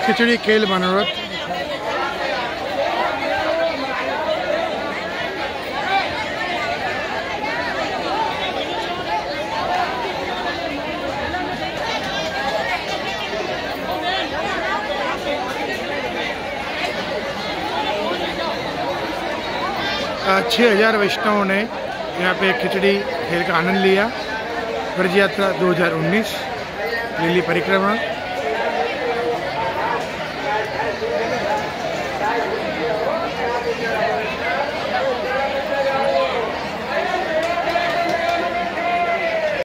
खिचड़ी खेल मनोरथ। आज 6000 वैष्णवों ने यहाँ पे खिचड़ी खेल का आनंद लिया। ब्रज यात्रा 2019 लिली परिक्रमा।